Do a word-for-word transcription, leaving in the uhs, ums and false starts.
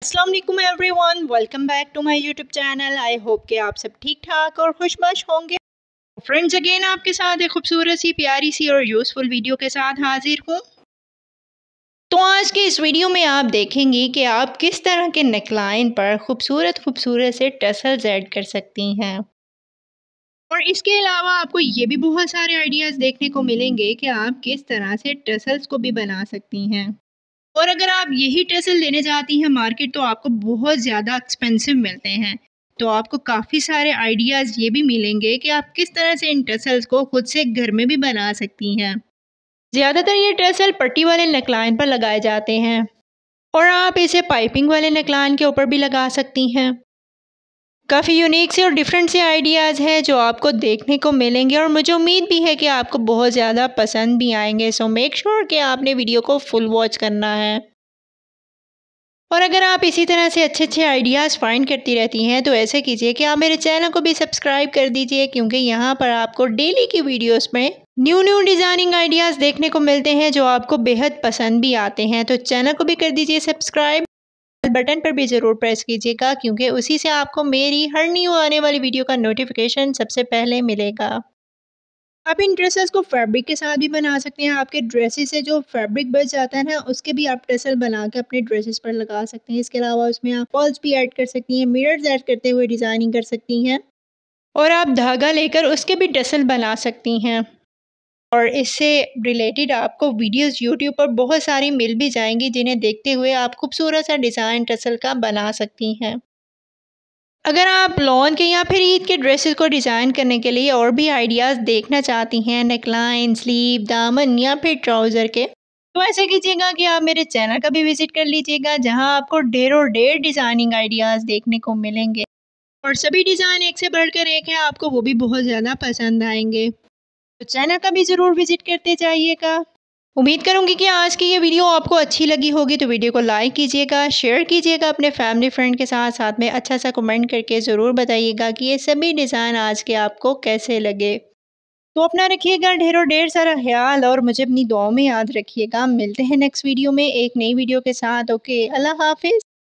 अस्सलाम वालेकुम everyone, welcome back to my YouTube channel. I hope कि आप सब ठीक ठाक और खुशबाश होंगे। फ्रेंड्स, अगेन आपके साथ एक खूबसूरत सी प्यारी सी और यूज़फुल वीडियो के साथ हाजिर हूँ। तो आज के इस वीडियो में आप देखेंगे कि आप किस तरह के नेकलाइन पर खूबसूरत खूबसूरत से टसल्स ऐड कर सकती हैं, और इसके अलावा आपको ये भी बहुत सारे आइडियाज़ देखने को मिलेंगे कि आप किस तरह से टसल्स को भी बना सकती हैं। और अगर आप यही टसल लेने जाती हैं मार्केट तो आपको बहुत ज़्यादा एक्सपेंसिव मिलते हैं। तो आपको काफ़ी सारे आइडियाज़ ये भी मिलेंगे कि आप किस तरह से इन टसल्स को खुद से घर में भी बना सकती हैं। ज़्यादातर ये टसल पट्टी वाले नेकलाइन पर लगाए जाते हैं, और आप इसे पाइपिंग वाले नेकलाइन के ऊपर भी लगा सकती हैं। काफ़ी यूनिक से और डिफरेंट से आइडियाज़ हैं जो आपको देखने को मिलेंगे, और मुझे उम्मीद भी है कि आपको बहुत ज़्यादा पसंद भी आएंगे। सो मेक श्योर कि आपने वीडियो को फुल वॉच करना है। और अगर आप इसी तरह से अच्छे अच्छे आइडियाज़ फाइंड करती रहती हैं तो ऐसे कीजिए कि आप मेरे चैनल को भी सब्सक्राइब कर दीजिए, क्योंकि यहाँ पर आपको डेली की वीडियोस में न्यू न्यू डिज़ाइनिंग आइडियाज़ देखने को मिलते हैं जो आपको बेहद पसंद भी आते हैं। तो चैनल को भी कर दीजिए सब्सक्राइब, बटन पर भी ज़रूर प्रेस कीजिएगा, क्योंकि उसी से आपको मेरी हर न्यू आने वाली वीडियो का नोटिफिकेशन सबसे पहले मिलेगा। आप इन ड्रेसेस को फैब्रिक के साथ भी बना सकते हैं। आपके ड्रेसेस से जो फैब्रिक बच जाता है ना, उसके भी आप टसल बना के अपने ड्रेसेस पर लगा सकते हैं। इसके अलावा उसमें आप पॉल्स भी ऐड कर सकती हैं, मिरर्स ऐड करते हुए डिज़ाइनिंग कर सकती हैं, और आप धागा लेकर उसके भी टसल बना सकती हैं। और इससे रिलेटेड आपको वीडियोस यूट्यूब पर बहुत सारी मिल भी जाएंगी, जिन्हें देखते हुए आप खूबसूरत सा डिज़ाइन टसल का बना सकती हैं। अगर आप लॉन के या फिर ईद के ड्रेसेस को डिज़ाइन करने के लिए और भी आइडियाज़ देखना चाहती हैं, नेकलाइन, स्लीव, दामन या फिर ट्राउज़र के, तो ऐसे कीजिएगा कि आप मेरे चैनल का भी विज़िट कर लीजिएगा, जहां आपको ढेरों ढेर डिज़ाइनिंग आइडियाज़ देखने को मिलेंगे, और सभी डिज़ाइन एक से बढ़कर एक है, आपको वो भी बहुत ज़्यादा पसंद आएंगे। तो चैनल का भी ज़रूर विज़िट करते जाइएगा। उम्मीद करूंगी कि आज की ये वीडियो आपको अच्छी लगी होगी। तो वीडियो को लाइक कीजिएगा, शेयर कीजिएगा अपने फैमिली फ्रेंड के साथ साथ में अच्छा सा कमेंट करके ज़रूर बताइएगा कि ये सभी डिज़ाइन आज के आपको कैसे लगे। तो अपना रखिएगा ढेरों ढेर सारा ख्याल, और मुझे अपनी दुआओं में याद रखिएगा। मिलते हैं नेक्स्ट वीडियो में एक नई वीडियो के साथ। ओके, अल्लाह हाफिज़।